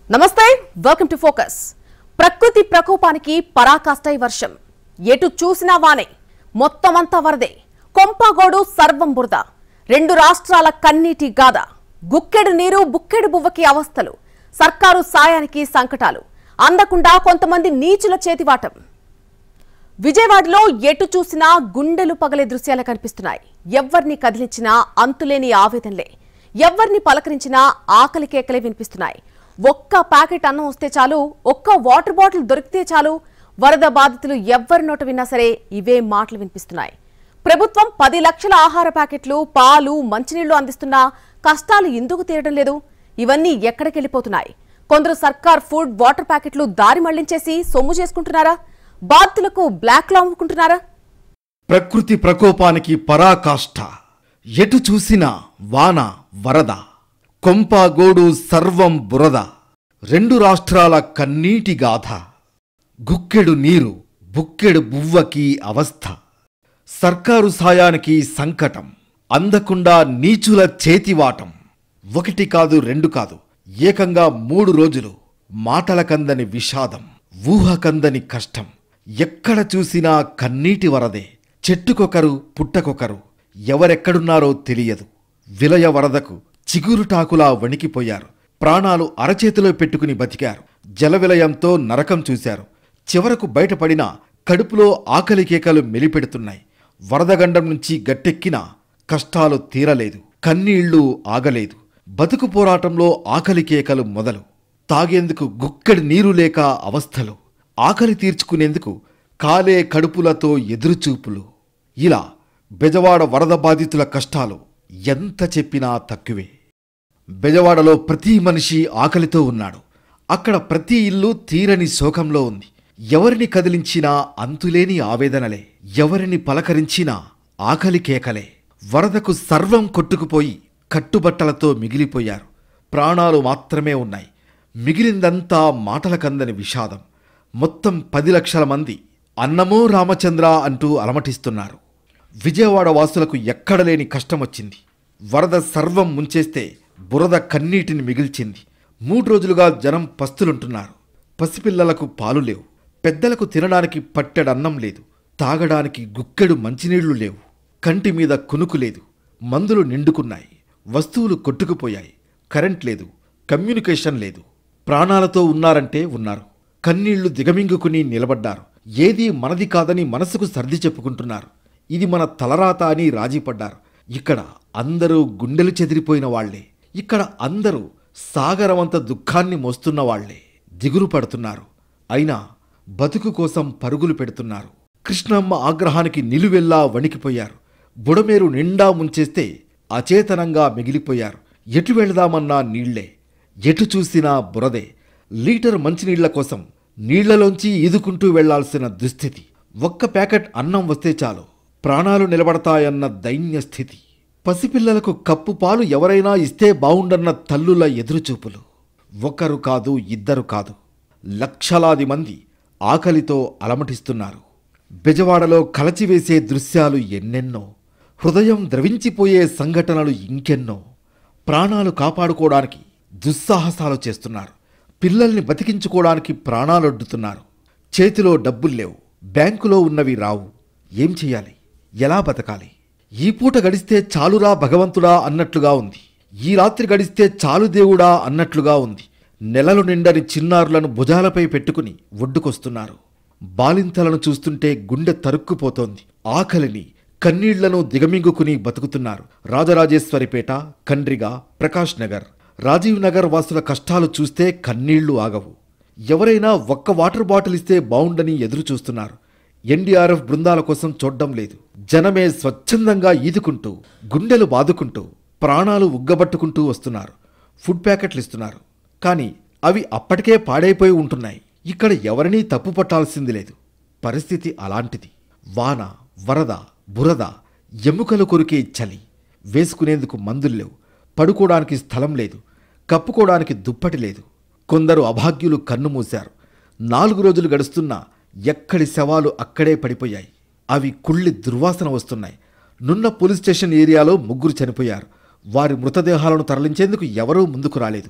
నమస్తే welcome to focus. ప్రకృతి ప్రకోపానికి పరాకాష్ఠై వర్షం. ఎటు చూసినా వానే, మొత్తమంతా వరదే. కొంపాగోడు సర్వం బురద. రెండు రాష్ట్రాల కన్నీటి గాథ. గుక్కెడు నీరు బుక్కెడు బువ్వకి అవస్థలు. సర్కారు సాయానికి సంకటాలు. అందకుండా కొంతమంది నీచుల చేతివాటం. విజయవాడలో ఎటు చూసినా గుండెలు పగలే దృశ్యాలు కనిపిస్తున్నాయి. ఎవ్వర్ని కదిలించినా అంతులేని ఆవేదనలే. ఎవ్వర్ని పలకరించినా ఆకలి కేకలే వినిపిస్తున్నాయి. ఒక్క ప్యాకెట్ అన్నం వస్తే చాలు, ఒక్క వాటర్ బాటిల్ దొరికితే చాలు. వరద బాధితులు ఎవ్వరి నోట విన్నా సరే ఇవే మాటలు వినిపిస్తున్నాయి. ప్రభుత్వం 10 లక్షల ఆహార ప్యాకెట్లు, పాలు, మంచినీళ్లు అందిస్తున్నా కష్టాలు ఎందుకు తీరడం లేదు? ఇవన్నీ ఎక్కడికెళ్లిపోతున్నాయి? కొందరు సర్కార్ ఫుడ్, వాటర్ ప్యాకెట్లు దారి మళ్లించేసి సొమ్ము చేసుకుంటున్నారా? బాధితులకు బ్లాక్లో అమ్ముకుంటున్నారా? ప్రకృతి ప్రకోపానికి పరాకాష్ఠ. ఎటు చూసినా వాన వరద. కొంపాగోడు సర్వం బురద. రెండు రాష్ట్రాల కన్నీటి గాథ. గుక్కెడు నీరు బుక్కెడు బువ్వకి అవస్థ. సర్కారు సాయానికి సంకటం. అందకుండా నీచుల చేతివాటం. ఒకటి కాదు, రెండు కాదు, ఏకంగా 3 రోజులు. మాటలకందని విషాదం, ఊహకందని కష్టం. ఎక్కడ చూసినా కన్నీటి వరదే. చెట్టుకొకరు పుట్టకొకరు. ఎవరెక్కడున్నారో తెలియదు. విలయ వరదకు చిగురుటాకులా వణికిపోయారు. ప్రాణాలు అరచేతిలో పెట్టుకుని బతికారు. జలవిలయంతో నరకం చూశారు. చివరకు బయటపడినా కడుపులో ఆకలి కేకలు మెలిపెడుతున్నాయి. వరదగండం నుంచి గట్టెక్కినా కష్టాలు తీరలేదు. కన్నీళ్లు ఆగలేదు. బతుకు పోరాటంలో ఆకలి కేకలు మొదలు. తాగేందుకు గుక్కెడి నీరు లేక అవస్థలు. ఆకలి తీర్చుకునేందుకు కాలే కడుపులతో ఎదురుచూపులు. ఇలా బెజవాడ వరద బాధితుల కష్టాలు ఎంత చెప్పినా తక్కువే. బెజవాడలో ప్రతి మనిషి ఆకలితో ఉన్నాడు. అక్కడ ప్రతి ఇల్లు తీరని శోకంలో ఉంది. ఎవరిని కదిలించినా అంతులేని ఆవేదనలే. ఎవరిని పలకరించినా ఆకలి కేకలే. వరదకు సర్వం కొట్టుకుపోయి కట్టుబట్టలతో మిగిలిపోయారు. ప్రాణాలు మాత్రమే ఉన్నాయి. మిగిలిందంతా మాటలకందని విషాదం. మొత్తం 10 లక్షల మంది అన్నమో రామచంద్ర అంటూ అలమటిస్తున్నారు. విజయవాడ వాసులకు ఎక్కడలేని కష్టమొచ్చింది. వరద సర్వం ముంచేస్తే బురద కన్నీటిని మిగిల్చింది. 3 రోజులుగా జనం పస్తులుంటున్నారు. పసిపిల్లలకు పాలు లేవు. పెద్దలకు తినడానికి పట్టెడన్నం లేదు. తాగడానికి గుక్కెడు మంచినీళ్లు లేవు. కంటి మీద కునుకు లేదు. మందులు నిండుకున్నాయి. వస్తువులు కొట్టుకుపోయాయి. కరెంట్ లేదు. కమ్యూనికేషన్ లేదు. ప్రాణాలతో ఉన్నారంటే ఉన్నారు. కన్నీళ్లు దిగమింగుకుని నిలబడ్డారు. ఏదీ మనది కాదని మనసుకు సర్ది చెప్పుకుంటున్నారు. ఇది మన తలరాత అని రాజీపడ్డారు. ఇక్కడ అందరూ గుండెలు చెదిరిపోయిన వాళ్లే. ఇక్కడ అందరూ సాగరవంత దుఃఖాన్ని మోస్తున్న వాళ్లే. దిగులు పడుతున్నారు. అయినా బతుకు కోసం పరుగులు పెడుతున్నారు. కృష్ణమ్మ ఆగ్రహానికి నిలువెల్లా వణికిపోయారు. బుడమేరు నిండా ముంచేస్తే అచేతనంగా మిగిలిపోయారు. ఎటు వెళదామన్నా నీళ్లే. ఎటు చూసినా బురదే. లీటర్ మంచినీళ్ల కోసం నీళ్లలోంచి ఈదుకుంటూ వెళ్లాల్సిన దుస్థితి. ఒక్క ప్యాకెట్ అన్నం వస్తే చాలు, ప్రాణాలు నిలబడతాయన్న దైన్య స్థితి. పసిపిల్లలకు కప్పు పాలు ఎవరైనా ఇస్తే బావుండన్న తల్లుల ఎదురుచూపులు. ఒకరు కాదు, ఇద్దరు కాదు, లక్షలాది మంది ఆకలితో అలమటిస్తున్నారు. బెజవాడలో కలచివేసే దృశ్యాలు ఎన్నెన్నో. హృదయం ద్రవించిపోయే సంఘటనలు ఇంకెన్నో. ప్రాణాలు కాపాడుకోవడానికి దుస్సాహసాలు చేస్తున్నారు. పిల్లల్ని బతికించుకోవడానికి ప్రాణాలొడ్డుతున్నారు. చేతిలో డబ్బుల్లేవు. బ్యాంకులో ఉన్నవి రావు. ఏం చెయ్యాలి? ఎలా బతకాలి? ఈ పూట గడిస్తే చాలురా భగవంతుడా అన్నట్లుగా ఉంది. ఈ రాత్రి గడిస్తే చాలు దేవుడా అన్నట్లుగా ఉంది. నెలలు నిండని చిన్నారులను భుజాలపై పెట్టుకుని ఒడ్డుకొస్తున్నారు. బాలింతలను చూస్తుంటే గుండె తరుక్కుపోతోంది. ఆకలిని, కన్నీళ్లను దిగమింగుకుని బతుకుతున్నారు. రాజరాజేశ్వరిపేట, కండ్రిగ, ప్రకాష్ నగర్, రాజీవ్ నగర్ వాసుల కష్టాలు చూస్తే కన్నీళ్లు ఆగవు. ఎవరైనా ఒక్క వాటర్ బాటిల్ ఇస్తే బావుండని ఎదురు చూస్తున్నారు. ఎన్డీఆర్ఎఫ్ బృందాల కోసం చూడ్డం లేదు. జనమే స్వచ్ఛందంగా ఈదుకుంటూ, గుండెలు బాదుకుంటూ, ప్రాణాలు ఉగ్గబట్టుకుంటూ వస్తున్నారు. ఫుడ్ ప్యాకెట్లు ఇస్తున్నారు. కానీ అవి అప్పటికే పాడైపోయి ఉంటున్నాయి. ఇక్కడ ఎవరినీ తప్పు పట్టాల్సింది లేదు. పరిస్థితి అలాంటిది. వాన, వరద, బురద, ఎముకలు కొరికే చలి. వేసుకునేందుకు మందులు లేవు. పడుకోవడానికి స్థలం లేదు. కప్పుకోవడానికి దుప్పటి లేదు. కొందరు అభాగ్యులు కన్ను మూశారు. 4 రోజులు గడుస్తున్నా ఎక్కడి శవాలు అక్కడే పడిపోయాయి. అవి కుళ్ళి దుర్వాసన వస్తున్నాయి. నున్న పోలీస్ స్టేషన్ ఏరియాలో 3 చనిపోయారు. వారి మృతదేహాలను తరలించేందుకు ఎవరూ ముందుకు రాలేదు.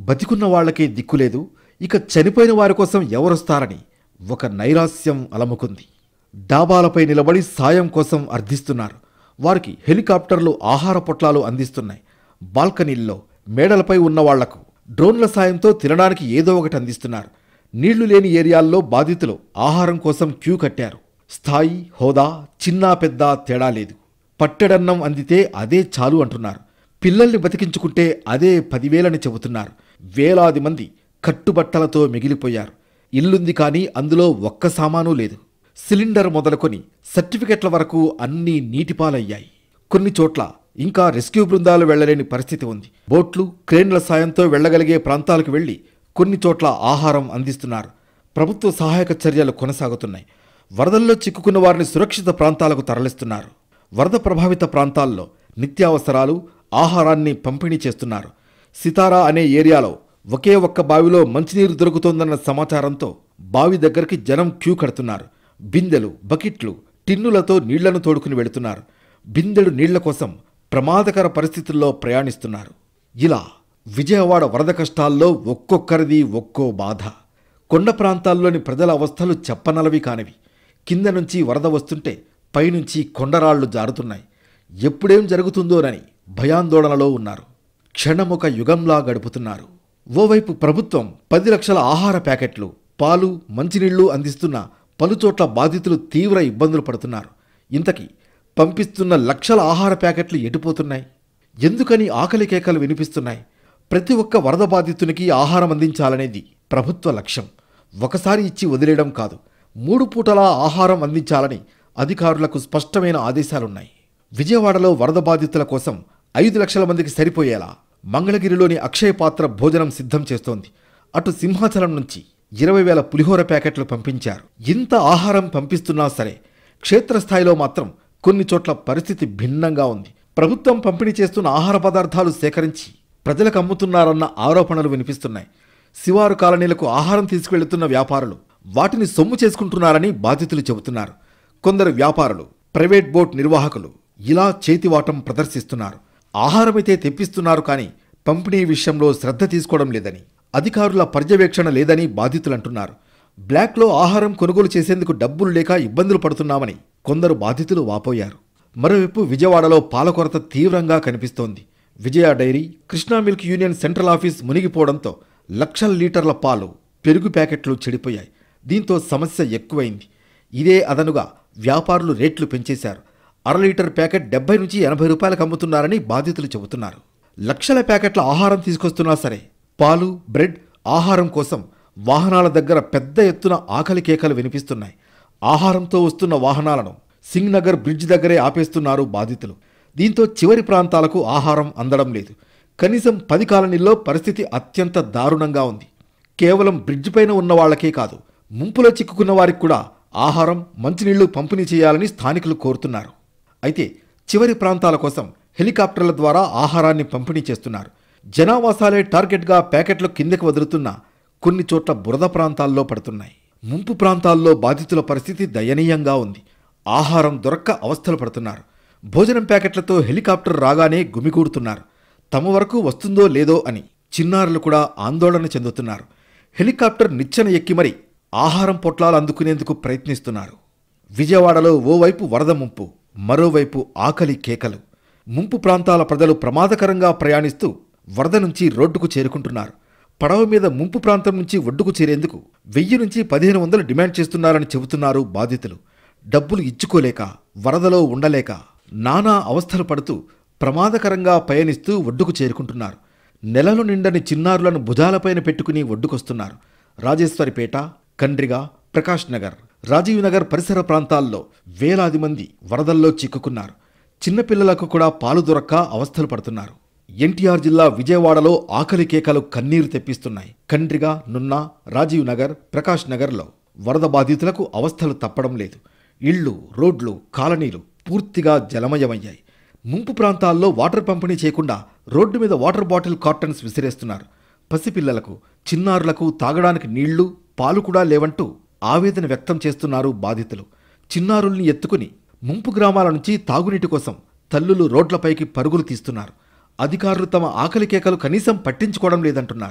బతికున్న వాళ్లకే దిక్కులేదు, ఇక చనిపోయిన వారి కోసం ఎవరొస్తారని ఒక నైరాస్యం అలముకుంది. డాబాలపై నిలబడి సాయం కోసం అర్థిస్తున్నారు. వారికి హెలికాప్టర్లు ఆహార పొట్లాలు అందిస్తున్నాయి. బాల్కనీల్లో మేడలపై ఉన్న వాళ్లకు డ్రోన్ల సాయంతో తినడానికి ఏదో ఒకటి అందిస్తున్నారు. నీళ్లు లేని ఏరియాల్లో బాధితులు ఆహారం కోసం క్యూ కట్టారు. స్థాయి, హోదా, చిన్నా పెద్ద తేడా లేదు. పట్టెడన్నం అందితే అదే చాలు అంటున్నారు. పిల్లల్ని బతికించుకుంటే అదే 10,000 చెబుతున్నారు. వేలాది మంది కట్టుబట్టలతో మిగిలిపోయారు. ఇల్లుంది కానీ అందులో ఒక్క సామాను లేదు. సిలిండర్ మొదలుకొని సర్టిఫికెట్ల వరకు అన్నీ నీటిపాలయ్యాయి. కొన్ని చోట్ల ఇంకా రెస్క్యూ బృందాలు వెళ్లలేని పరిస్థితి ఉంది. బోట్లు, క్రేన్ల సాయంతో వెళ్లగలిగే ప్రాంతాలకు వెళ్లి కొన్ని చోట్ల ఆహారం అందిస్తున్నారు. ప్రభుత్వ సహాయక చర్యలు కొనసాగుతున్నాయి. వరదల్లో చిక్కుకున్న వారిని సురక్షిత ప్రాంతాలకు తరలిస్తున్నారు. వరద ప్రభావిత ప్రాంతాల్లో నిత్యావసరాలు, ఆహారాన్ని పంపిణీ చేస్తున్నారు. సితారా అనే ఏరియాలో ఒకే ఒక్క బావిలో మంచినీరు దొరుకుతోందన్న సమాచారంతో బావి దగ్గరికి జనం క్యూ కడుతున్నారు. బిందెలు, బకెట్లు, టిన్నులతో నీళ్లను తోడుకుని వెళుతున్నారు. బిందెడు నీళ్ల కోసం ప్రమాదకర పరిస్థితుల్లో ప్రయాణిస్తున్నారు. ఇలా విజయవాడ వరద కష్టాల్లో ఒక్కొక్కరిది ఒక్కో బాధ. కొండ ప్రాంతాల్లోని ప్రజల అవస్థలు చెప్పనలవి కానివి. కింద నుంచి వరద వస్తుంటే పైనుంచి కొండరాళ్లు జారుతున్నాయి. ఎప్పుడేం జరుగుతుందోనని భయాందోళనలో ఉన్నారు. క్షణమొక యుగంలా గడుపుతున్నారు. ఓవైపు ప్రభుత్వం 10 లక్షల ఆహార ప్యాకెట్లు, పాలు, మంచినీళ్లు అందిస్తున్న పలుచోట్ల బాధితులు తీవ్ర ఇబ్బందులు పడుతున్నారు. ఇంతకీ పంపిస్తున్న లక్షల ఆహార ప్యాకెట్లు ఎటుపోతున్నాయి? ఎందుకని ఆకలి కేకలు వినిపిస్తున్నాయి? ప్రతి ఒక్క వరద బాధితునికి ఆహారం అందించాలనేది ప్రభుత్వ లక్ష్యం. ఒకసారి ఇచ్చి వదిలేయడం కాదు, 3 పూటలా ఆహారం అందించాలని అధికారులకు స్పష్టమైన ఆదేశాలున్నాయి. విజయవాడలో వరద బాధితుల కోసం 5 లక్షల మందికి సరిపోయేలా మంగళగిరిలోని అక్షయ పాత్ర భోజనం సిద్ధం చేస్తోంది. అటు సింహాచలం నుంచి 20,000 పులిహోర ప్యాకెట్లు పంపించారు. ఇంత ఆహారం పంపిస్తున్నా సరే క్షేత్రస్థాయిలో మాత్రం కొన్ని చోట్ల పరిస్థితి భిన్నంగా ఉంది. ప్రభుత్వం పంపిణీ చేస్తున్న ఆహార పదార్థాలు సేకరించి ప్రజలకు అమ్ముతున్నారన్న ఆరోపణలు వినిపిస్తున్నాయి. శివారు కాలనీలకు ఆహారం తీసుకువెళుతున్న వ్యాపారులు వాటిని సొమ్ము చేసుకుంటున్నారని బాధితులు చెబుతున్నారు. కొందరు వ్యాపారులు, ప్రైవేట్ బోట్ నిర్వాహకులు ఇలా చేతివాటం ప్రదర్శిస్తున్నారు. ఆహారమైతే తెప్పిస్తున్నారు కానీ పంపిణీ విషయంలో శ్రద్ధ తీసుకోవడం లేదని, అధికారుల పర్యవేక్షణ లేదని బాధితులంటున్నారు. బ్లాక్లో ఆహారం కొనుగోలు చేసేందుకు డబ్బులు లేక ఇబ్బందులు పడుతున్నామని కొందరు బాధితులు వాపోయారు. మరోవైపు విజయవాడలో పాల కొరత తీవ్రంగా కనిపిస్తోంది. Vijaya dairy, Krishna milk union central office మునిగిపోవడంతో లక్షల లీటర్ల పాలు, పెరుగు ప్యాకెట్లు చెడిపోయాయి. దీంతో సమస్య ఎక్కువైంది. ఇదే అదనుగా వ్యాపారులు రేట్లు పెంచేశారు. 1/2 లీటర్ ప్యాకెట్ 70 నుంచి 80 రూపాయలకు అమ్ముతున్నారని బాధితులు చెబుతున్నారు. లక్షల ప్యాకెట్ల ఆహారం తీసుకొస్తున్నా సరే పాలు, బ్రెడ్, ఆహారం కోసం వాహనాల దగ్గర పెద్ద ఎత్తున ఆకలి కేకలు వినిపిస్తున్నాయి. ఆహారంతో వస్తున్న వాహనాలను సింగ్నగర్ బ్రిడ్జ్ దగ్గరే ఆపేస్తున్నారు బాధితులు. దీంతో చివరి ప్రాంతాలకు ఆహారం అందడం లేదు. కనీసం 10 కాలనీల్లో పరిస్థితి అత్యంత దారుణంగా ఉంది. కేవలం బ్రిడ్జ్ పైన ఉన్న వాళ్లకే కాదు, ముంపులో చిక్కుకున్న వారికి కూడా ఆహారం, మంచినీళ్లు పంపిణీ చేయాలని స్థానికులు కోరుతున్నారు. అయితే చివరి ప్రాంతాల కోసం హెలికాప్టర్ల ద్వారా ఆహారాన్ని పంపిణీ చేస్తున్నారు. జనావాసాలే టార్గెట్గా ప్యాకెట్లు కిందకి వదులుతున్న కొన్ని చోట్ల బురద ప్రాంతాల్లో పడుతున్నాయి. ముంపు ప్రాంతాల్లో బాధితుల పరిస్థితి దయనీయంగా ఉంది. ఆహారం దొరక్క అవస్థలు పడుతున్నారు. భోజనం ప్యాకెట్లతో హెలికాప్టర్ రాగానే గుమిగూడుతున్నారు. తమ వరకు వస్తుందో లేదో అని చిన్నారులు కూడా ఆందోళన చెందుతున్నారు. హెలికాప్టర్ నిచ్చెన ఎక్కి మరి ఆహారం పొట్లాలు అందుకునేందుకు ప్రయత్నిస్తున్నారు. విజయవాడలో ఓవైపు వరద ముంపు, మరోవైపు ఆకలి కేకలు. ముంపు ప్రాంతాల ప్రజలు ప్రమాదకరంగా ప్రయాణిస్తూ వరద నుంచి రోడ్డుకు చేరుకుంటున్నారు. పడవ మీద ముంపు ప్రాంతం నుంచి ఒడ్డుకు చేరేందుకు 1000 నుంచి 1500 డిమాండ్ చేస్తున్నారని చెబుతున్నారు బాధితులు. డబ్బులు ఇచ్చుకోలేక, వరదలో ఉండలేక నానా అవస్థలు పడుతూ ప్రమాదకరంగా పయనిస్తూ ఒడ్డుకు చేరుకుంటున్నారు. నెలలు నిండని చిన్నారులను భుజాలపైన పెట్టుకుని ఒడ్డుకొస్తున్నారు. రాజేశ్వరిపేట, కండ్రిగ, ప్రకాష్ నగర్, రాజీవ్ నగర్ పరిసర ప్రాంతాల్లో వేలాది మంది వరదల్లో చిక్కుకున్నారు. చిన్నపిల్లలకు కూడా పాలు దొరక్క అవస్థలు పడుతున్నారు. ఎన్టీఆర్ జిల్లా విజయవాడలో ఆకలి కేకలు కన్నీరు తెప్పిస్తున్నాయి. కండ్రిగ, నున్నా, రాజీవ్ నగర్, ప్రకాష్ నగర్లో వరద బాధితులకు అవస్థలు తప్పడం లేదు. ఇళ్లు, రోడ్లు, కాలనీలు పూర్తిగా జలమయమయ్యాయి. ముంపు ప్రాంతాల్లో వాటర్ పంపిణీ చేయకుండా రోడ్డు మీద వాటర్ బాటిల్ కార్టన్స్ విసిరేస్తున్నారు. పసిపిల్లలకు, చిన్నారులకు తాగడానికి నీళ్లు, పాలు కూడా లేవంటూ ఆవేదన వ్యక్తం చేస్తున్నారు బాధితులు. చిన్నారుల్ని ఎత్తుకుని ముంపు గ్రామాల నుంచి తాగునీటి కోసం తల్లులు రోడ్లపైకి పరుగులు తీస్తున్నారు. అధికారులు తమ ఆకలి కేకలు కనీసం పట్టించుకోవడం లేదంటున్నారు.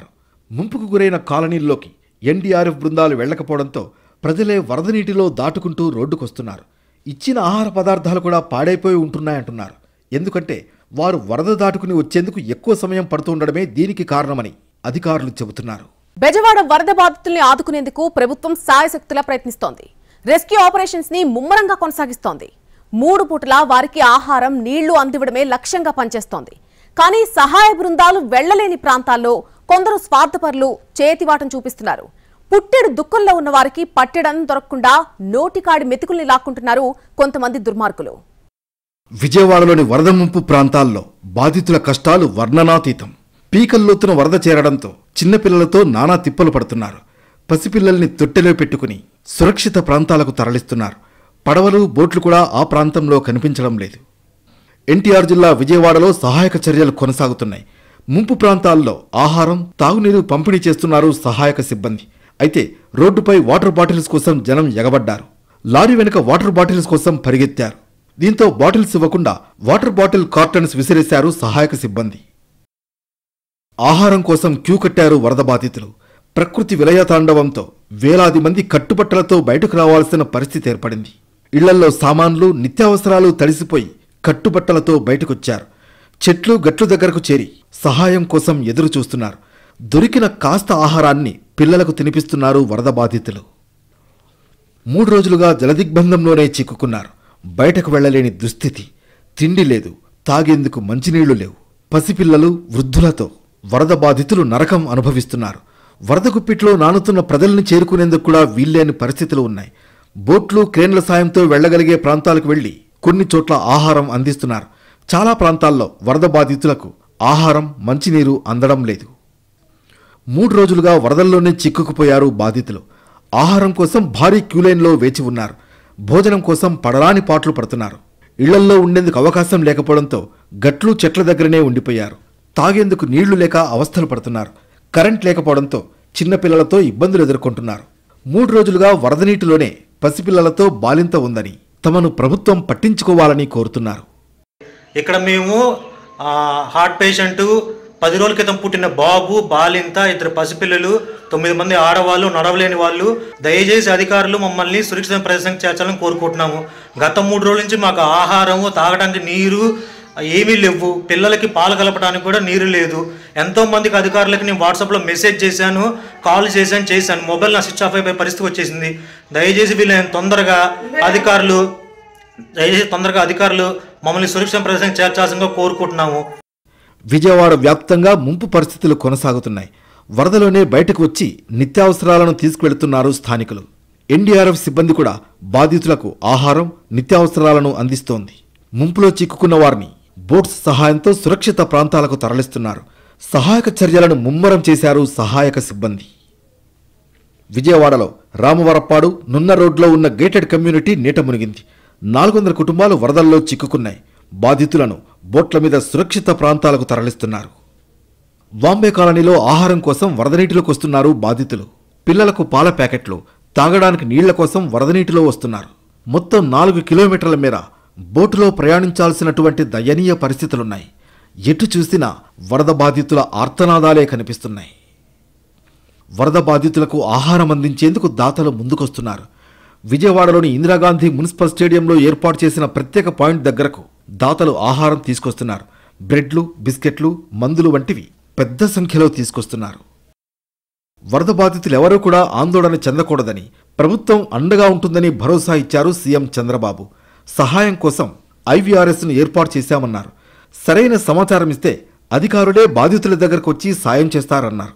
ముంపుకు గురైన కాలనీల్లోకి ఎన్డీఆర్ఎఫ్ బృందాలు వెళ్లకపోవడంతో ప్రజలే వరద నీటిలో దాటుకుంటూ రోడ్డుకొస్తున్నారు. ఇచ్చిన ఆహార పదార్థాలు కూడా పాడైపోయి ఉంటున్నాయంటున్నారు. ఎందుకంటే వారు వరద దాటుకుని వచ్చేందుకు ఎక్కువ సమయం పడుతుండడమే దీనికి కారణమని అధికారులు చెబుతున్నారు. బెజవాడ వరద బాధితుల్ని ఆదుకునేందుకు ప్రభుత్వం సాయశక్తులా ప్రయత్నిస్తోంది. రెస్క్యూ ఆపరేషన్స్ ని ముమ్మరంగా కొనసాగిస్తోంది. 3 పూటలా వారికి ఆహారం, నీళ్లు అందివ్వడమే లక్ష్యంగా పనిచేస్తోంది. కానీ సహాయ బృందాలు వెళ్లలేని ప్రాంతాల్లో కొందరు స్వార్థపరులు చేతివాటం చూపిస్తున్నారు. పుట్టెడు దుఃఖంలో ఉన్న వారికి పట్టెడం దొరకకుండా నోటికాడి మెతుకుల్ని లాక్కుంటున్నారు కొంతమంది దుర్మార్గులు. విజయవాడలోని వరద ముంపు ప్రాంతాల్లో బాధితుల కష్టాలు వర్ణనాతీతం. పీకల్లోతున వరద చేరడంతో చిన్నపిల్లలతో నానా తిప్పలు పడుతున్నారు. పసిపిల్లల్ని తొట్టెలో పెట్టుకుని సురక్షిత ప్రాంతాలకు తరలిస్తున్నారు. పడవలు, బోట్లు కూడా ఆ ప్రాంతంలో కనిపించడం లేదు. ఎన్టీఆర్ జిల్లా విజయవాడలో సహాయక చర్యలు కొనసాగుతున్నాయి. ముంపు ప్రాంతాల్లో ఆహారం, తాగునీరు పంపిణీ చేస్తున్నారు సహాయక సిబ్బంది. అయితే రోడ్డుపై వాటర్ బాటిల్స్ కోసం జనం ఎగబడ్డారు. లారీ వెనుక వాటర్ బాటిల్స్ కోసం పరిగెత్తారు. దీంతో బాటిల్స్ ఇవ్వకుండా వాటర్ బాటిల్ కార్టన్స్ విసిరేశారు సహాయక సిబ్బంది. ఆహారం కోసం క్యూ కట్టారు వరద బాధితులు. ప్రకృతి విలయతాండవంతో వేలాది మంది కట్టుబట్టలతో బయటకు రావాల్సిన పరిస్థితి ఏర్పడింది. ఇళ్లల్లో సామాన్లు, నిత్యావసరాలు తడిసిపోయి కట్టుబట్టలతో బయటకొచ్చారు. చెట్లు, గట్లు దగ్గరకు చేరి సహాయం కోసం ఎదురు చూస్తున్నారు. దొరికిన కాస్త ఆహారాన్ని పిల్లలకు తినిపిస్తున్నారు వరద బాధితులు. 3 రోజులుగా జలదిగ్బంధంలోనే చిక్కుకున్నారు. బయటకు వెళ్లలేని దుస్థితి. తిండి లేదు, తాగేందుకు మంచినీళ్లు లేవు. పసిపిల్లలు, వృద్ధులతో వరద బాధితులు నరకం అనుభవిస్తున్నారు. వరద గుప్పిట్లో నానుతున్న ప్రజల్ని చేరుకునేందుకు కూడా వీల్లేని పరిస్థితులు ఉన్నాయి. బోట్లు, క్రేన్ల సాయంతో వెళ్లగలిగే ప్రాంతాలకు వెళ్లి కొన్ని చోట్ల ఆహారం అందిస్తున్నారు. చాలా ప్రాంతాల్లో వరద బాధితులకు ఆహారం, మంచినీరు అందడం లేదు. 3 రోజులుగా వరదల్లోనే చిక్కుకుపోయారు బాధితులు. ఆహారం కోసం భారీ క్యూలైన్లో వేచి ఉన్నారు. భోజనం కోసం పడరాని పాట్లు పడుతున్నారు. ఇళ్లల్లో ఉండేందుకు అవకాశం లేకపోవడంతో గట్లు, చెట్ల దగ్గరనే ఉండిపోయారు. తాగేందుకు నీళ్లు లేక అవస్థలు పడుతున్నారు. కరెంట్ లేకపోవడంతో చిన్నపిల్లలతో ఇబ్బందులు ఎదుర్కొంటున్నారు. 3 రోజులుగా వరద నీటిలోనే పసిపిల్లలతో బాలింత ఉందని తమను ప్రభుత్వం పట్టించుకోవాలని కోరుతున్నారు. ఇక్కడ మేము హార్ట్ పేషెంట్, 10 రోజుల క్రితం పుట్టిన బాబు, బాలింత, 2 పసిపిల్లలు, 9 మంది ఆడవాళ్ళు, నడవలేని వాళ్ళు. దయచేసి అధికారులు మమ్మల్ని సురక్షిత ప్రదేశానికి చేర్చాలని కోరుకుంటున్నాము. గత 3 రోజుల నుంచి మాకు ఆహారము, తాగడానికి నీరు ఏమీ లేవు. పిల్లలకి పాలు కలపడానికి కూడా నీరు లేదు. ఎంతో మందికి అధికారులకి నేను వాట్సాప్లో మెసేజ్ చేశాను, కాల్ చేశాను. మొబైల్ నా స్విచ్ ఆఫ్ అయిపోయే పరిస్థితి వచ్చేసింది. దయచేసి వీళ్ళని తొందరగా అధికారులు మమ్మల్ని సురక్షిత ప్రదేశానికి చేర్చాల్సిందిగా కోరుకుంటున్నాము. విజయవాడ వ్యాప్తంగా ముంపు పరిస్థితులు కొనసాగుతున్నాయి. వరదలోనే బయటకు వచ్చి నిత్యావసరాలను తీసుకువెళుతున్నారు స్థానికులు. ఎన్డీఆర్ఎఫ్ సిబ్బంది కూడా బాధితులకు ఆహారం, నిత్యావసరాలను అందిస్తోంది. ముంపులో చిక్కుకున్న వారిని బోట్స్ సహాయంతో సురక్షిత ప్రాంతాలకు తరలిస్తున్నారు. సహాయక చర్యలను ముమ్మరం చేశారు సహాయక సిబ్బంది. విజయవాడలో రామవరప్పాడు, నున్న రోడ్లో ఉన్న గేటెడ్ కమ్యూనిటీ నీట మునిగింది. 400 కుటుంబాలు వరదల్లో చిక్కుకున్నాయి. బాధితులను బోట్ల మీద సురక్షిత ప్రాంతాలకు తరలిస్తున్నారు. వాంబే కాలనీలో ఆహారం కోసం వరద నీటిలోకి వస్తున్నారు బాధితులు. పిల్లలకు పాల ప్యాకెట్లు, తాగడానికి నీళ్ల కోసం వరద నీటిలో వస్తున్నారు. మొత్తం 4 కిలోమీటర్ల మేర బోటులో ప్రయాణించాల్సినటువంటి దయనీయ పరిస్థితులున్నాయి. ఎటు చూసినా వరద బాధితుల ఆర్తనాదాలే కనిపిస్తున్నాయి. వరద బాధితులకు ఆహారం అందించేందుకు దాతలు ముందుకొస్తున్నారు. విజయవాడలోని ఇందిరాగాంధీ మున్సిపల్ స్టేడియంలో ఏర్పాటు చేసిన ప్రత్యేక పాయింట్ దగ్గరకు దాతలు ఆహారం తీసుకొస్తున్నారు. బ్రెడ్లు, బిస్కెట్లు, మందులు వంటివి పెద్ద సంఖ్యలో తీసుకొస్తున్నారు. వరద బాధితులెవరూ కూడా ఆందోళన చెందకూడదని, ప్రభుత్వం అండగా ఉంటుందని భరోసా ఇచ్చారు సీఎం చంద్రబాబు. సహాయం కోసం ఐవీఆర్ఎస్ను ఏర్పాటు చేశామన్నారు. సరైన సమాచారం ఇస్తే అధికారులే బాధితుల దగ్గరకు వచ్చి సాయం చేస్తారన్నారు.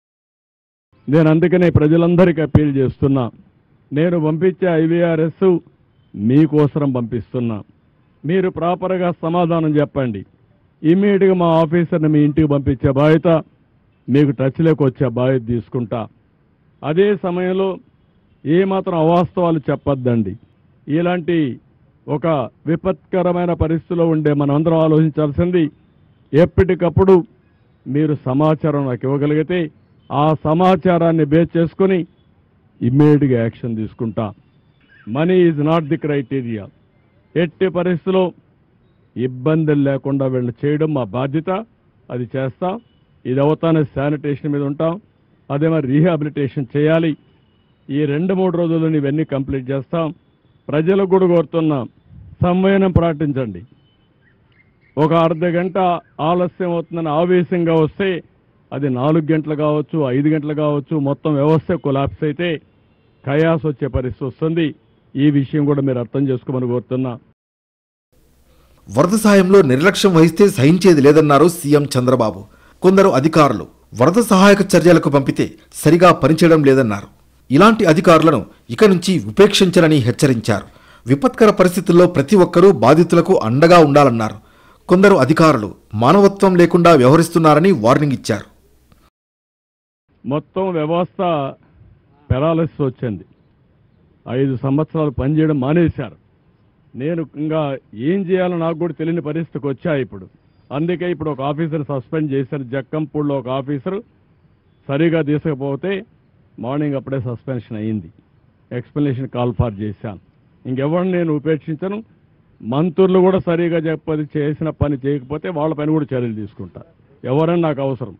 నేను అందుకనే ప్రజలందరికీ అప్పీల్ చేస్తున్నా. నేను పంపించే ఐవీఆర్ఎస్ మీకోసరం పంపిస్తున్నా. మీరు ప్రాపర్గా సమాధానం చెప్పండి. ఇమ్మీడియట్గా మా ఆఫీసర్ని మీ ఇంటికి పంపించే బాధ్యత, మీకు టచ్లోకి వచ్చే బాధ్యత తీసుకుంటా. అదే సమయంలో ఏమాత్రం అవాస్తవాలు చెప్పొద్దండి. ఇలాంటి ఒక విపత్కరమైన పరిస్థితిలో ఉండే మనమందరం ఆలోచించాల్సింది, ఎప్పటికప్పుడు మీరు సమాచారం నాకు ఇవ్వగలిగితే ఆ సమాచారాన్ని బేస్ చేసుకొని ఇమ్మీడియట్గా యాక్షన్ తీసుకుంటా. Money is not the criteria. ఎట్టి పరిస్థితిలో ఇబ్బందులు లేకుండా వీళ్ళు చేయడం మా బాధ్యత. అది చేస్తాం. ఇది అవుతానే శానిటేషన్ మీద ఉంటాం. అదే మరి రీహాబిలిటేషన్ చేయాలి. ఈ 2-3 రోజుల్లో ఇవన్నీ కంప్లీట్ చేస్తాం. ప్రజలకు కూడా కోరుతున్నాం, సంయమనం పాటించండి. ఒక అర్ధ గంట ఆలస్యం అవుతుందని ఆవేశంగా వస్తే అది 4 గంటలు కావచ్చు, 5 గంటలు కావచ్చు, మొత్తం వ్యవస్థ కొలాప్స్ అయితే కయాస్ వచ్చే పరిస్థితి వస్తుంది. ఈ విషయం కూడా మీరు అర్థం చేసుకోమని కోరుతున్నా. వరద సాయంలో నిర్లక్ష్యం వహిస్తే సహించేది లేదన్నారు సీఎం చంద్రబాబు. కొందరు అధికారులు వరద సహాయక చర్యలకు పంపితే సరిగా పనిచేయడం లేదన్నారు. ఇలాంటి అధికారులను ఇక నుంచి ఉపేక్షించరని హెచ్చరించారు. విపత్కర పరిస్థితుల్లో ప్రతి ఒక్కరూ బాధితులకు అండగా ఉండాలన్నారు. కొందరు అధికారులు మానవత్వం లేకుండా వ్యవహరిస్తున్నారని వార్నింగ్ ఇచ్చారు. మొత్తం వ్యవస్థ పెరాలిసిస్ వచ్చింది. 5 సంవత్సరాలు పనిచేయడం మానేశారు. నేను ఇంకా ఏం చేయాలో నాకు కూడా తెలియని పరిస్థితికి వచ్చా ఇప్పుడు. అందుకే ఇప్పుడు ఒక ఆఫీసర్ సస్పెండ్ చేశారు. జక్కంపూడిలో ఒక ఆఫీసరు సరిగా తీసుకపోతే మార్నింగ్ అప్పుడే సస్పెన్షన్ అయ్యింది. ఎక్స్ప్లెనేషన్ కాల్ ఫార్ చేశాను. ఇంకెవరిని నేను ఉపేక్షించను. మంత్రులు కూడా సరిగా చేసిన పని చేయకపోతే వాళ్ళపైన కూడా చర్యలు తీసుకుంటా. ఎవరని నాకు అవసరం.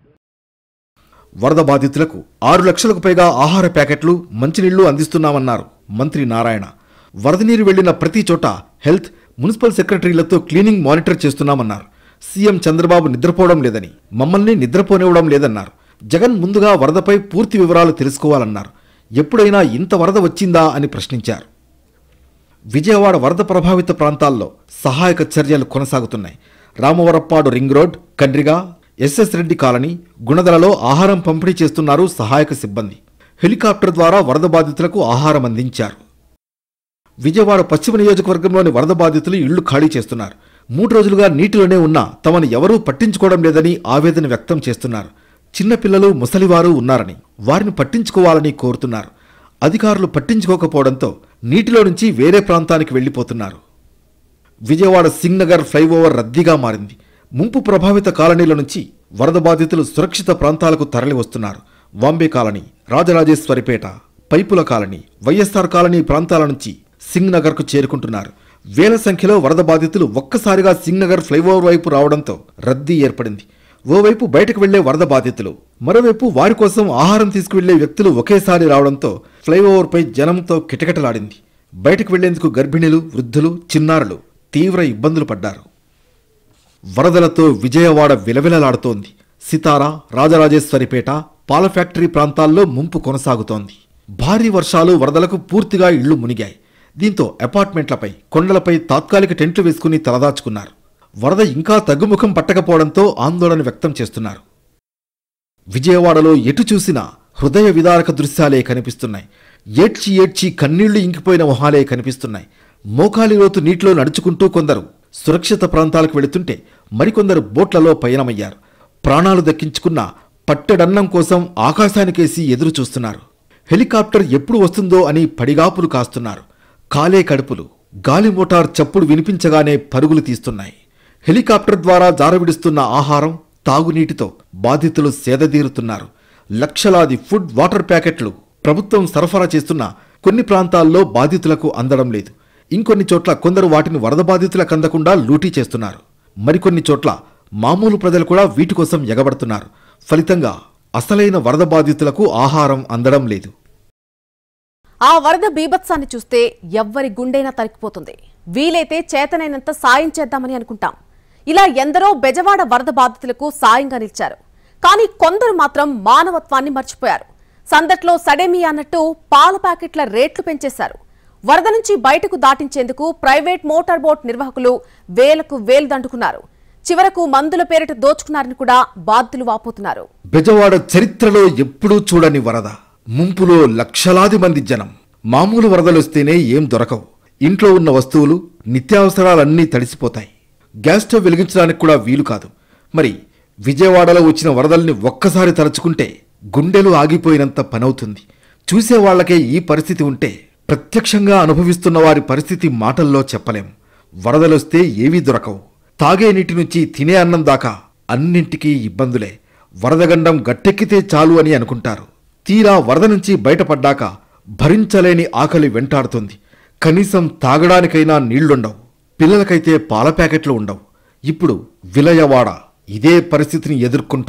వరద బాధితులకు 6 లక్షలకు పైగా ఆహార ప్యాకెట్లు, మంచినీళ్లు అందిస్తున్నామన్నారు మంత్రి నారాయణ. వరద నీరు వెళ్లిన ప్రతి చోట హెల్త్, మున్సిపల్ సెక్రటరీలతో క్లీనింగ్ మానిటర్ చేస్తున్నామన్నారు. సీఎం చంద్రబాబు నిద్రపోవడం లేదని, మమ్మల్ని నిద్రపోనివ్వడం లేదన్నారు. జగన్ ముందుగా వరదపై పూర్తి వివరాలు తెలుసుకోవాలన్నారు. ఎప్పుడైనా ఇంత వరద వచ్చిందా అని ప్రశ్నించారు. విజయవాడ వరద ప్రభావిత ప్రాంతాల్లో సహాయక చర్యలు కొనసాగుతున్నాయి. Ramavarappadu ring road, Kandriga, SS Reddy colony, గుణదలలో ఆహారం పంపిణీ చేస్తున్నారు సహాయక సిబ్బంది. హెలికాప్టర్ ద్వారా వరద బాధితులకు ఆహారం అందించారు. విజయవాడ పశ్చిమ నియోజకవర్గంలోని వరద బాధితులు ఇళ్లు ఖాళీ చేస్తున్నారు. 3 రోజులుగా నీటిలోనే ఉన్నా తమను ఎవరూ పట్టించుకోవడం లేదని ఆవేదన వ్యక్తం చేస్తున్నారు. చిన్నపిల్లలు, ముసలివారు ఉన్నారని, వారిని పట్టించుకోవాలని కోరుతున్నారు. అధికారులు పట్టించుకోకపోవడంతో నీటిలో నుంచి వేరే ప్రాంతానికి వెళ్లిపోతున్నారు. విజయవాడ సింగ్నగర్ ఫ్లైఓవర్ రద్దీగా మారింది. ముంపు ప్రభావిత కాలనీల నుంచి వరద బాధితులు సురక్షిత ప్రాంతాలకు తరలి వస్తున్నారు. వాంబే కాలనీ, రాజరాజేశ్వరిపేట, పైపుల కాలనీ, వైఎస్ఆర్ కాలనీ ప్రాంతాల నుంచి సింగ్నగర్కు చేరుకుంటున్నారు. వేల సంఖ్యలో వరద బాధితులు ఒక్కసారిగా సింగ్నగర్ ఫ్లైఓవర్ వైపు రావడంతో రద్దీ ఏర్పడింది. ఓవైపు బయటకు వెళ్లే వరద బాధితులు, మరోవైపు వారి కోసం ఆహారం తీసుకువెళ్లే వ్యక్తులు ఒకేసారి రావడంతో ఫ్లైఓవర్పై జనంతో కిటకిటలాడింది. బయటకు వెళ్లేందుకు గర్భిణీలు, వృద్ధులు, చిన్నారులు తీవ్ర ఇబ్బందులు పడ్డారు. వరదలతో విజయవాడ విలవిలలాడుతోంది. సితారా, రాజరాజేశ్వరిపేట, పాల ఫ్యాక్టరీ ప్రాంతాల్లో ముంపు కొనసాగుతోంది. భారీ వర్షాలు, వరదలకు పూర్తిగా ఇళ్లు మునిగాయి. దీంతో అపార్ట్మెంట్లపై, కొండలపై తాత్కాలిక టెంట్లు వేసుకుని తలదాచుకున్నారు. వరద ఇంకా తగ్గుముఖం పట్టకపోవడంతో ఆందోళన వ్యక్తం చేస్తున్నారు. విజయవాడలో ఎటు చూసినా హృదయ విదారక దృశ్యాలే కనిపిస్తున్నాయి. ఏడ్చి ఏడ్చి కన్నీళ్లు ఇంకిపోయిన మొహాలే కనిపిస్తున్నాయి. మోకాలి లోతు నీటిలో నడుచుకుంటూ కొందరు సురక్షిత ప్రాంతాలకు వెళుతుంటే మరికొందరు బోట్లలో పయనమయ్యారు. ప్రాణాలు దక్కించుకున్న పట్టెడన్నం కోసం ఆకాశానికేసి ఎదురు చూస్తున్నారు. హెలికాప్టర్ ఎప్పుడు వస్తుందో అని పడిగాపులు కాస్తున్నారు. కాలే కడుపులు గాలి మోటార్ చప్పుడు వినిపించగానే పరుగులు తీస్తున్నాయి. హెలికాప్టర్ ద్వారా జారవిడుస్తున్న ఆహారం, తాగునీటితో బాధితులు సేదతీరుతున్నారు. లక్షలాది ఫుడ్, వాటర్ ప్యాకెట్లు ప్రభుత్వం సరఫరా చేస్తున్న కొన్ని ప్రాంతాల్లో బాధితులకు అందడం లేదు. ఇంకొన్ని చోట్ల కొందరు వాటిని వరద బాధితులకు అందకుండా లూటీ చేస్తున్నారు. మరికొన్ని చోట్ల మామూలు ప్రజలు కూడా వీటి కోసం ఎగబడుతున్నారు. ఫలితంగా అసలైన వరద బాధితులకు ఆహారం అందడం లేదు. ఆ వరద బీభత్సాన్ని చూస్తే ఎవ్వరి గుండెనా తరికిపోతుంది. వీలైతే చేతనైనంత సాయం చేద్దామని అనుకుంటాం. ఇలా ఎందరో బెజవాడ వరద బాధితులకు సాయంగా నిలిచారు. కానీ కొందరు మాత్రం మానవత్వాన్ని మర్చిపోయారు. సందట్లో సడేమి అన్నట్టు పాల ప్యాకెట్ల రేట్లు పెంచేశారు. వరద నుంచి బయటకు దాటించేందుకు ప్రైవేట్ మోటార్ బోట్ నిర్వాహకులు వేలకు వేలు దండుకున్నారు. చివరకు మందుల పేరిట దోచుకున్నారని కూడా బాధితులు వాపోతున్నారు. బెజవాడ చరిత్రలో ఎప్పుడూ చూడని వరద, ముంపులో లక్షలాది మంది జనం. మామూలు వరదలొస్తేనే ఏం దొరకవు. ఇంట్లో ఉన్న వస్తువులు, నిత్యావసరాలన్నీ తడిసిపోతాయి. గ్యాస్ స్టవ్ వెలిగించడానికి కూడా వీలు కాదు. మరి విజయవాడలో వచ్చిన వరదల్ని ఒక్కసారి తలుచుకుంటే గుండెలు ఆగిపోయినంత పనవుతుంది. చూసేవాళ్లకే ఈ పరిస్థితి ఉంటే ప్రత్యక్షంగా అనుభవిస్తున్న వారి పరిస్థితి మాటల్లో చెప్పలేం. వరదలొస్తే ఏవీ దొరకవు. తాగే నీటి నుంచి తినే అన్నం దాకా అన్నింటికీ ఇబ్బందులే. వరదగండం గట్టెక్కితే చాలు అని అనుకుంటారు. తీరా వరద నుంచి బయటపడ్డాక భరించలేని ఆకలి వెంటాడుతుంది. కనీసం తాగడానికైనా నీళ్లుండవు. పిల్లలకైతే పాల ప్యాకెట్లు ఉండవు. ఇప్పుడు విలయవాడ ఇదే పరిస్థితిని ఎదుర్కొంటోంది.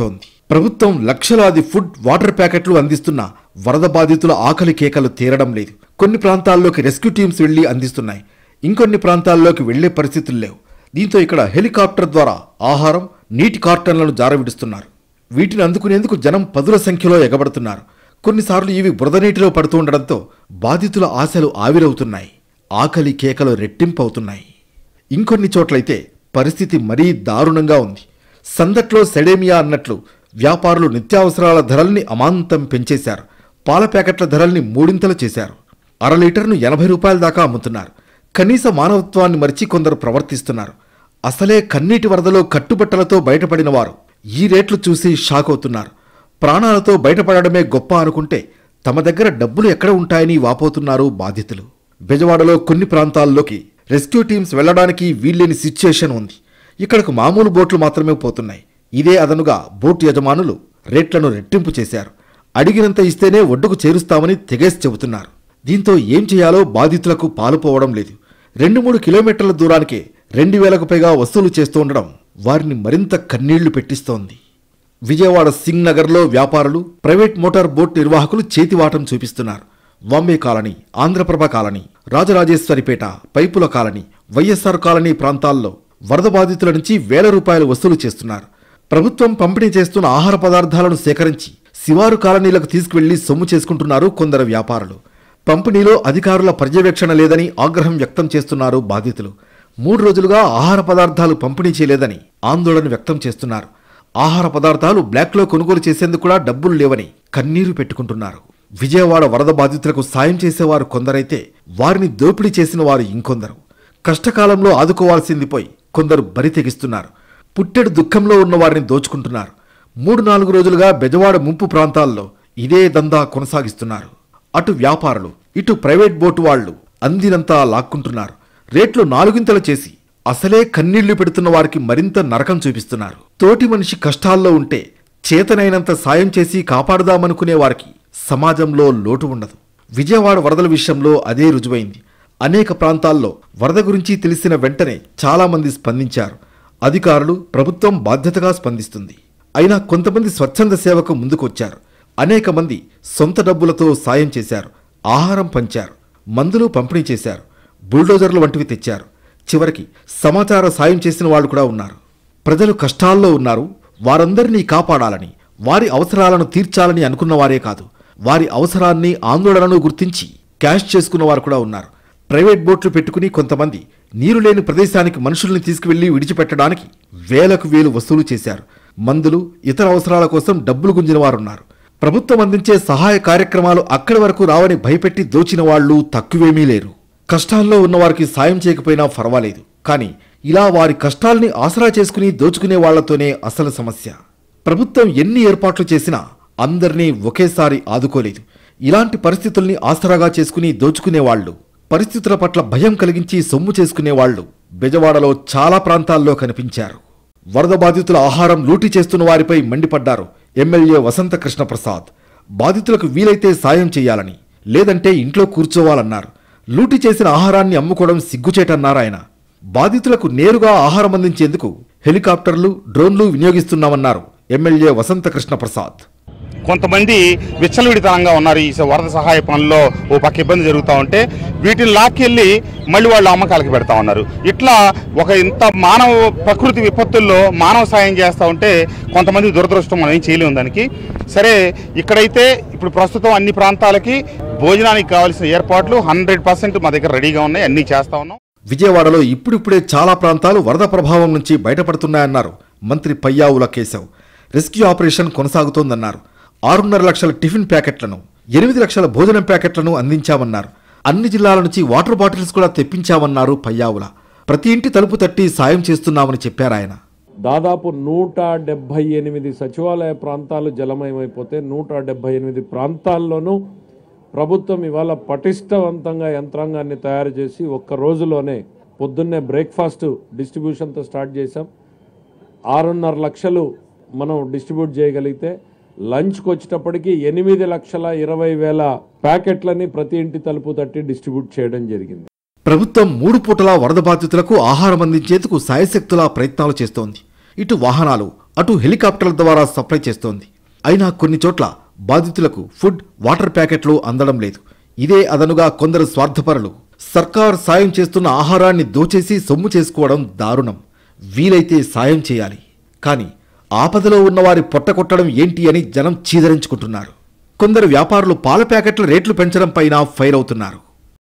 ప్రభుత్వం లక్షలాది ఫుడ్, వాటర్ ప్యాకెట్లు అందిస్తున్న వరద బాధితుల ఆకలి కేకలు తీరడం లేదు. కొన్ని ప్రాంతాల్లోకి రెస్క్యూ టీమ్స్ వెళ్లి అందిస్తున్నాయి. ఇంకొన్ని ప్రాంతాల్లోకి వెళ్లే పరిస్థితులు లేవు. దీంతో ఇక్కడ హెలికాప్టర్ ద్వారా ఆహారం, నీటి కార్టన్లను జారవిడుస్తున్నారు. వీటిని అందుకునేందుకు జనం పదుల సంఖ్యలో ఎగబడుతున్నారు. కొన్నిసార్లు ఇవి బురద నీటిలో పడుతూ ఉండడంతో బాధితుల ఆశలు ఆవిరవుతున్నాయి. ఆకలి కేకలు రెట్టింపవుతున్నాయి. ఇంకొన్ని చోట్లయితే పరిస్థితి మరీ దారుణంగా ఉంది. సందట్లో సెడేమియా అన్నట్లు వ్యాపారులు నిత్యావసరాల ధరల్ని అమాంతం పెంచేశారు. పాల ప్యాకెట్ల ధరల్ని మూడింతలు చేశారు. అర లీటర్ను 80 రూపాయల దాకా అమ్ముతున్నారు. కనీస మానవత్వాన్ని మరిచి కొందరు ప్రవర్తిస్తున్నారు. అసలే కన్నీటి వరదలో కట్టుబట్టలతో బయటపడిన వారు ఈ రేట్లు చూసి షాక్ అవుతున్నారు. ప్రాణాలతో బయటపడడమే గొప్ప అనుకుంటే తమ దగ్గర డబ్బులు ఎక్కడ ఉంటాయని వాపోతున్నారు బాధితులు. బెజవాడలో కొన్ని ప్రాంతాల్లోకి రెస్క్యూ టీమ్స్ వెళ్లడానికి వీల్లేని సిచ్యుయేషన్ ఉంది. ఇక్కడకు మామూలు బోట్లు మాత్రమే పోతున్నాయి. ఇదే అదనుగా బోటు యజమానులు రేట్లను రెట్టింపు చేశారు. అడిగినంత ఇస్తేనే ఒడ్డుకు చేరుస్తామని తెగేసి చెబుతున్నారు. దీంతో ఏం చేయాలో బాధితులకు పాలుపోవడం లేదు. 2-3 కిలోమీటర్ల దూరానికే 2000కు పైగా వసూలు చేస్తూ ఉండడం వారిని మరింత కన్నీళ్లు పెట్టిస్తోంది. విజయవాడ సింగ్ నగర్లో వ్యాపారులు, ప్రైవేట్ మోటార్ బోట్ నిర్వాహకులు చేతివాటం చూపిస్తున్నారు. వాంబే కాలనీ, ఆంధ్రప్రభ కాలనీ, రాజరాజేశ్వరిపేట, పైపుల కాలనీ, వైఎస్ఆర్ కాలనీ ప్రాంతాల్లో వరద బాధితుల నుంచి ₹1000 వసూలు చేస్తున్నారు. ప్రభుత్వం పంపిణీ చేస్తున్న ఆహార పదార్థాలను సేకరించి శివారు కాలనీలకు తీసుకువెళ్లి సొమ్ము చేసుకుంటున్నారు కొందరు వ్యాపారులు. పంపిణీలో అధికారుల పర్యవేక్షణ లేదని ఆగ్రహం వ్యక్తం చేస్తున్నారు బాధితులు. 3 రోజులుగా ఆహార పదార్థాలు పంపిణీ చేయలేదని ఆందోళన వ్యక్తం చేస్తున్నారు. ఆహార పదార్థాలు బ్లాక్లో కొనుగోలు చేసేందుకు కూడా డబ్బులు లేవని కన్నీరు పెట్టుకుంటున్నారు. విజయవాడ వరద బాధితులకు సాయం చేసేవారు కొందరైతే వారిని దోపిడీ చేసిన వారు ఇంకొందరు. కష్టకాలంలో ఆదుకోవాల్సింది పోయి కొందరు బరి తెగిస్తున్నారు. పుట్టెడు దుఃఖంలో ఉన్న వారిని దోచుకుంటున్నారు. 3-4 రోజులుగా బెజవాడ ముంపు ప్రాంతాల్లో ఇదే దందా కొనసాగిస్తున్నారు. అటు వ్యాపారులు, ఇటు ప్రైవేట్ బోటు వాళ్లు అందినంతా లాక్కుంటున్నారు. రేట్లు 4 చేసి అసలే కన్నీళ్లు పెడుతున్న వారికి మరింత నరకం చూపిస్తున్నారు. తోటి మనిషి కష్టాల్లో ఉంటే చేతనైనంత సాయం చేసి కాపాడుదామనుకునే వారికి సమాజంలో లోటు ఉండదు. విజయవాడ వరదల విషయంలో అదే రుజువైంది. అనేక ప్రాంతాల్లో వరద గురించి తెలిసిన వెంటనే చాలామంది స్పందించారు. అధికారులు, ప్రభుత్వం బాధ్యతగా స్పందిస్తుంది. అయినా కొంతమంది స్వచ్ఛంద సేవకు ముందుకొచ్చారు. అనేక మంది సొంత డబ్బులతో సాయం చేశారు. ఆహారం పంచారు, మందులు పంపిణీ చేశారు, బుల్డోజర్లు వంటివి తెచ్చారు. చివరికి సమాచార సాయం చేసిన వాళ్ళు కూడా ఉన్నారు. ప్రజలు కష్టాల్లో ఉన్నారు. వారందరినీ కాపాడాలని, వారి అవసరాలను తీర్చాలని అనుకున్న వారే కాదు, వారి అవసరాన్ని, ఆందోళనను గుర్తించి క్యాష్ చేసుకున్న వారు కూడా ఉన్నారు. ప్రైవేట్ బోట్లు పెట్టుకుని కొంతమంది నీరు లేని ప్రదేశానికి మనుషుల్ని తీసుకువెళ్లి విడిచిపెట్టడానికి 1000 వసూలు చేశారు. మందులు, ఇతర అవసరాల కోసం డబ్బులు గుంజిన వారున్నారు. ప్రభుత్వం అందించే సహాయ కార్యక్రమాలు అక్కడి వరకు రావని భయపెట్టి దోచిన వాళ్లు తక్కువేమీ లేరు. కష్టాల్లో ఉన్నవారికి సాయం చేయకపోయినా పర్వాలేదు, కానీ ఇలా వారి కష్టాల్ని ఆసరా చేసుకుని దోచుకునే వాళ్లతోనే అసలు సమస్య. ప్రభుత్వం ఎన్ని ఏర్పాట్లు చేసినా అందరినీ ఒకేసారి ఆదుకోలేదు. ఇలాంటి పరిస్థితుల్ని ఆసరాగా చేసుకుని దోచుకునేవాళ్లు, పరిస్థితుల పట్ల భయం కలిగించి సొమ్ము చేసుకునేవాళ్లు బెజవాడలో చాలా ప్రాంతాల్లో కనిపించారు. వరద బాధితుల ఆహారం లూటీ చేస్తున్న వారిపై మండిపడ్డారు ఎమ్మెల్యే వసంత కృష్ణప్రసాద్. బాధితులకు వీలైతే సాయం చేయాలని, లేదంటే ఇంట్లో కూర్చోవాలన్నారు. లూటీ చేసిన ఆహారాన్ని అమ్ముకోవడం సిగ్గుచేటన్నారు ఆయన. బాధితులకు నేరుగా ఆహారం అందించేందుకు హెలికాప్టర్లు, డ్రోన్లు వినియోగిస్తున్నామన్నారు ఎమ్మెల్యే వసంత కృష్ణప్రసాద్. కొంతమంది విచ్చలవిడితనంగా ఉన్నారు. ఈ వరద సహాయ పనుల్లో ఓ పక్క ఇబ్బంది జరుగుతూ ఉంటే వీటిని లాక్కెళ్ళి మళ్ళీ వాళ్ళు అమ్మకాలకి పెడతా ఉన్నారు. ఇట్లా ఒక ఇంత మానవ ప్రకృతి విపత్తుల్లో మానవ సాయం చేస్తూ ఉంటే కొంతమంది దురదృష్టం మనం ఏం చేయలేము దానికి. సరే, ఇక్కడైతే ఇప్పుడు ప్రస్తుతం అన్ని ప్రాంతాలకి భోజనానికి కావాల్సిన ఏర్పాట్లు 100% మా దగ్గర రెడీగా ఉన్నాయి, అన్నీ చేస్తా ఉన్నాం. విజయవాడలో ఇప్పుడిప్పుడే చాలా ప్రాంతాలు వరద ప్రభావం నుంచి బయటపడుతున్నాయన్నారు మంత్రి పయ్యావుల కేశవ్. రెస్క్యూ ఆపరేషన్ కొనసాగుతోందన్నారు. 6.5 లక్షల టిఫిన్ ప్యాకెట్లను, 8 లక్షల భోజనం ప్యాకెట్లను అందించామన్నారు. అన్ని జిల్లాల నుంచి వాటర్ బాటిల్స్ కూడా తెప్పించామన్నారు పయ్యావుల. ప్రతి ఇంటి తలుపు తట్టి సాయం చేస్తున్నామని చెప్పారాయన. దాదాపు 178 సచివాలయ ప్రాంతాలు జలమయమైపోతే 178 ప్రాంతాల్లోనూ ప్రభుత్వం ఇవాళ పటిష్టవంతంగా యంత్రాంగాన్ని తయారు చేసి ఒక్క రోజులోనే పొద్దున్నే బ్రేక్ఫాస్ట్ డిస్ట్రిబ్యూషన్తో స్టార్ట్ చేశాం. 6.5 లక్షలు మనం డిస్ట్రిబ్యూట్ చేయగలిగితే లంచ్కి వచ్చేటప్పటికి 8,20,000 ప్యాకెట్లని ప్రతి ఇంటి తలుపు తట్టి డిస్ట్రిబ్యూట్ చేయడం జరిగింది. ప్రభుత్వం 3 పూటలా వరద బాధితులకు ఆహారం అందించేందుకు సాయశక్తులా ప్రయత్నాలు చేస్తోంది. ఇటు వాహనాలు, అటు హెలికాప్టర్ల ద్వారా సప్లై చేస్తోంది. అయినా కొన్ని చోట్ల బాధితులకు ఫుడ్, వాటర్ ప్యాకెట్లు అందడం లేదు. ఇదే అదనుగా కొందరు స్వార్థపరులు సర్కార్ సాయం చేస్తున్న ఆహారాన్ని దోచేసి సొమ్ము చేసుకోవడం దారుణం. వీలైతే సాయం చేయాలి, కానీ ఆపదలో ఉన్నవారి పొట్టకొట్టడం ఏంటి అని జనం చీదరించుకుంటున్నారు. కొందరు వ్యాపారులు పాల ప్యాకెట్ల రేట్లు పెంచడం పైన ఫైర్ అవుతున్నారు.